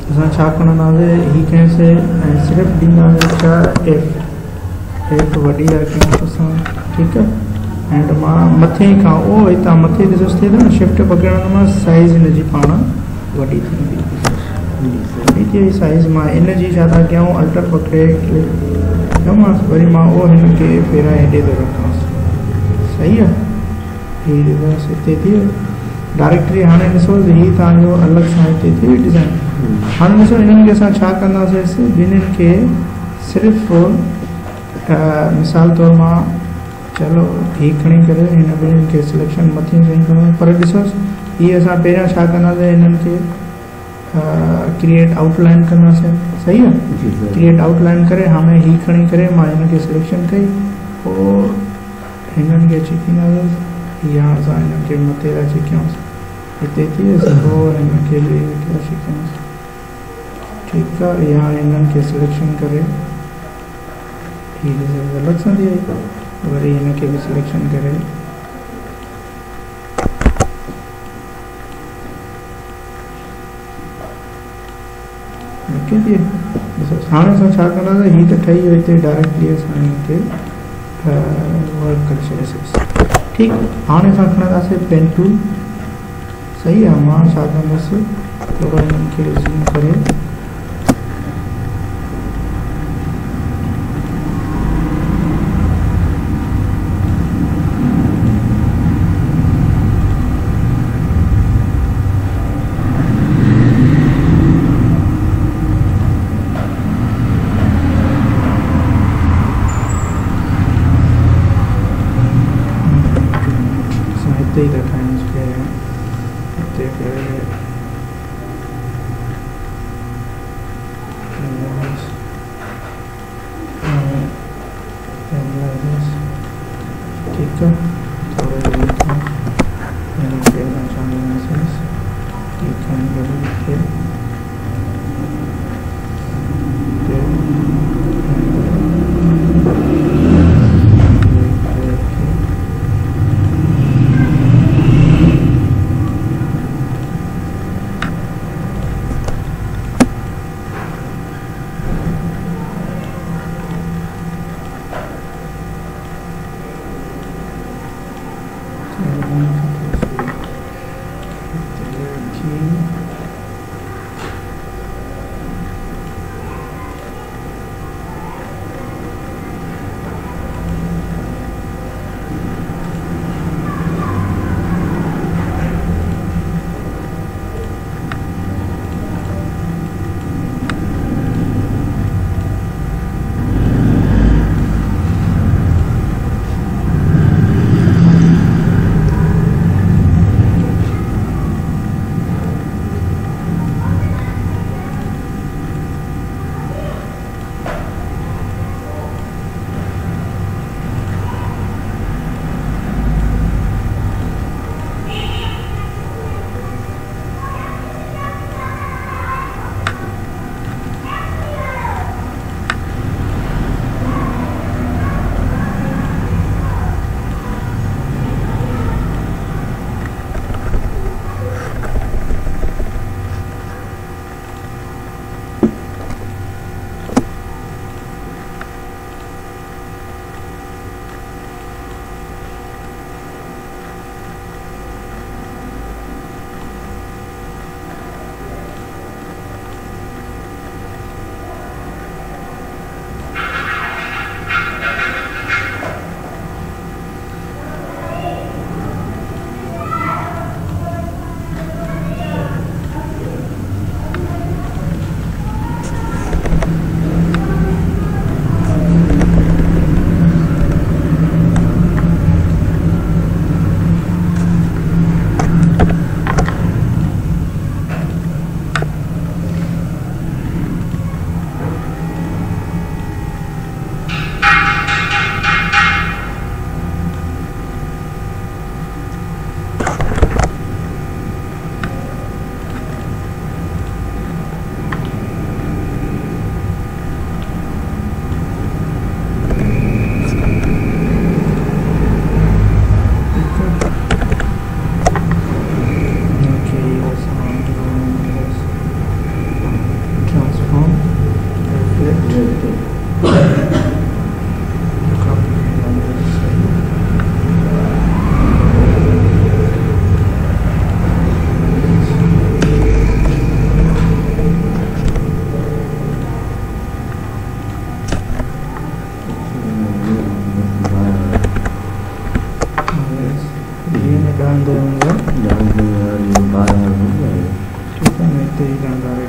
असां छा खणंदासीं ही कंहिंसे सिर्फ़ु ॾींदासीं छा एफ वॾी आहे कंहिं असां ठीकु आहे। एंड मां मथे खां उहो हितां मथे ॾिसो थिए थो न शिफ्ट पकड़ण मां साइज़ हिन जी पाण वॾी थींदी वॾी थी वई साइज़। मां इन जी छा था कयूं अल्टर पकड़े कयोमांसि वरी मां उहो हिन खे पहिरां हेॾे थो रखांसि सही आहे। हीअ ॾिसोसि हिते थी वियो डायरेक्टरी। हाणे ॾिसो हीअ तव्हांजो अलॻि सां हिते थी वई डिज़ाइन। हाणे ॾिसो हिननि खे असां छा कंदासीं ॿिन्हिनि खे सिर्फ़ु मिसाल तौरु मां चलो हीअ खणी करे हिन ॿिन्हिनि खे सिलेक्शन मथे सां खणो पर ॾिसोसि हीअ असां पहिरियां छा कंदासीं हिननि खे क्रिएट आउटलाइन कंदासीं सही आहे। क्रिएट आउटलाइन करे हाणे हीअ खणी करे मां हिन खे सिलेक्शन कई पोइ हिननि खे अची कींदासीं या असां हिननि खे मथे अची कयूंसि हिते थी वियसि पोइ हिन खे बि अची कयूंसि ठीकु आहे। या हिननि खे सिलेक्शन करे हीअ अलॻि सां थी वई वरी हिन खे बि सिलेक्शन करे हाणे असां छा कंदासीं हीअ त ठही वियो हिते डायरेक्टली असां हिन खे वर्क करे छॾियोसीं ठीकु। हाणे असां खणंदासीं पेन टूल सही आहे। मां छा कंदुसि थोरो हिननि खे ज़ूम करे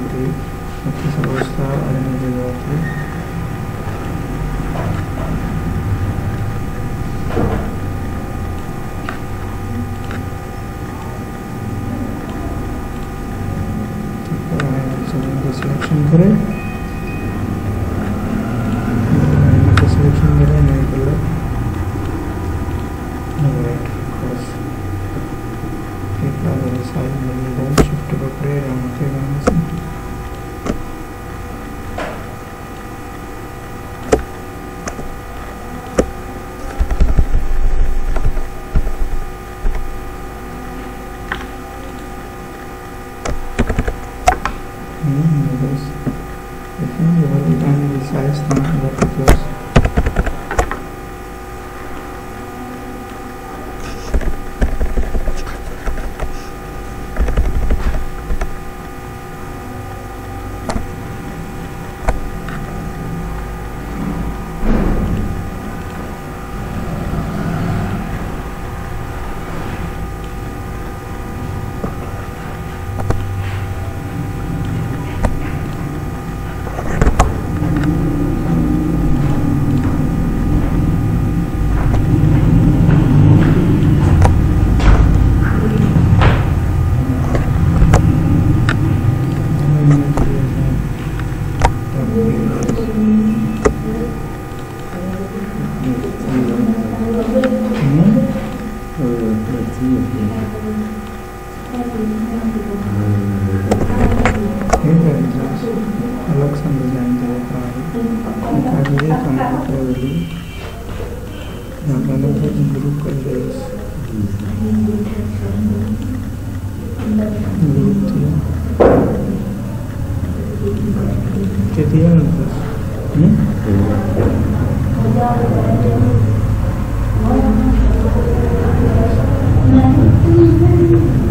होती मथी समझता आने जगह होती सिलेक्शन करें सिलेक्शन करें नहीं कलर वाइट क्रॉस साइज बनेगा शिफ्ट पकड़े रमते गाने से size not replicas. अलग सा डिजाइन देता है ग्रुप कर दिया